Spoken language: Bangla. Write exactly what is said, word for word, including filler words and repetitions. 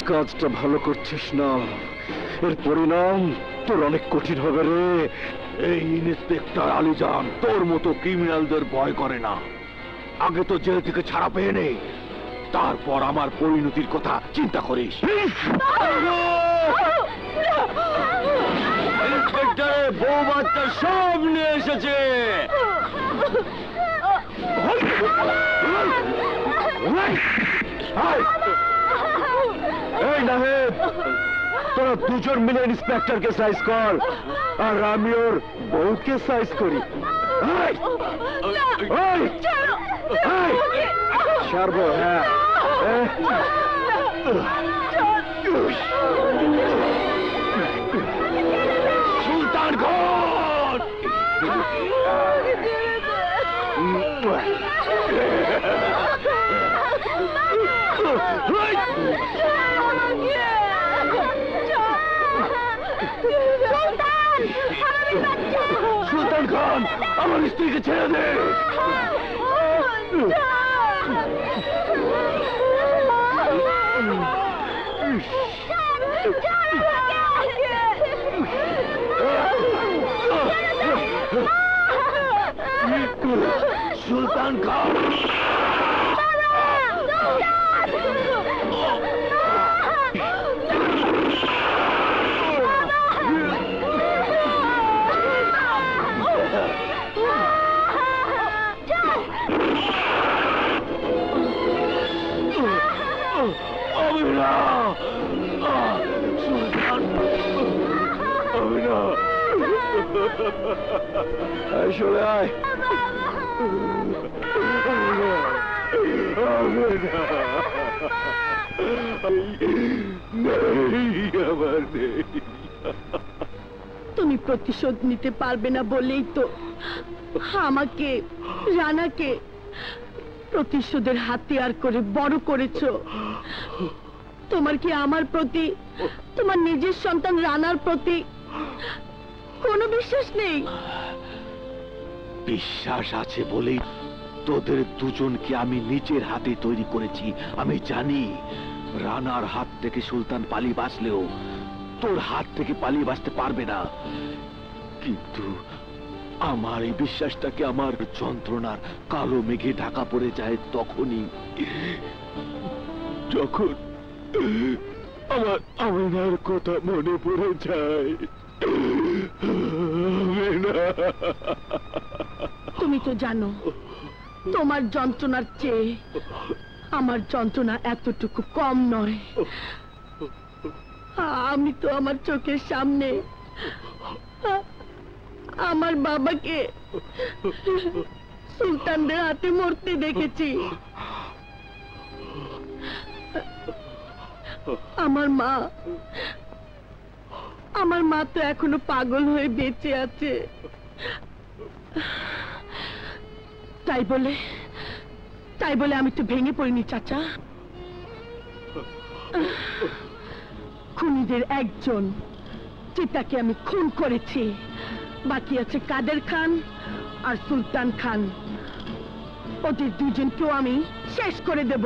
কাজটা ভালো করছিস না, এর পরিণাম তোর অনেক কঠিন হবে রে। এই ইন্সপেক্টর আলীজান তোর মতো ক্রিমিনালদের ভয় করে না। আগে তো জেল থেকে ছাড়া পেয়ে নে, তারপর আমার পরিণতির কথা চিন্তা করিস। ইন্সপেক্টর বউ বাচ্চা সব নিয়ে এসেছে। এই নাহেদ, তোরা দুজন মিলে ইন্সপেক্টরকে সাইজ কর, আর আমি ওর বউকে সাইজ করি। ছাড়বো? হ্যাঁ। সুলতান খান, সুলতান খান, আমার স্ত্রীকে ছেড়ে দে। সুলতান খান, চলে আয়। তুমি প্রতিশোধ নিতে পারবে না বলেই তো আমাকে, রানাকে প্রতিশোধের হাতিয়ার করে বড় করেছো। তোমার কি আমার প্রতি, তোমার নিজের সন্তান রানার প্রতি কোনো বিশ্বাস নেই? বিশ্বাস আছে বলেই তোদের দুজনকে আমি নিজের হাতে তৈরি করেছি। আমি জানি রানার হাত থেকে সুলতান পালিয়ে বাঁচলেও তোর হাত থেকে পালিয়ে বাঁচতে পারবে না। কিন্তু আমার এই বিশ্বাসটাকে আমার যন্ত্রণার কালো মেঘে ঢাকা পড়ে যায় তখনই, যখন আমার আমিনার কথা মনে পড়ে যায়। তুমি তো জানো তোমার যন্ত্রণার চেয়ে আমার যন্ত্রণা এতটুকু কম নয়। আমি তো আমার চোখের সামনে আমার বাবাকে সুলতানদের হাতে মরতে দেখেছি। আমার মা আমার মা তো এখনো পাগল হয়ে বেঁচে আছে। তাই বলে তাই বলে আমি তো ভেঙে পড়িনি চাচা। খুনিদের একজন, যেটাকে আমি খুন করেছি। বাকি আছে কাদের খান আর সুলতান খান। ওদের দুজনকেও আমি শেষ করে দেব।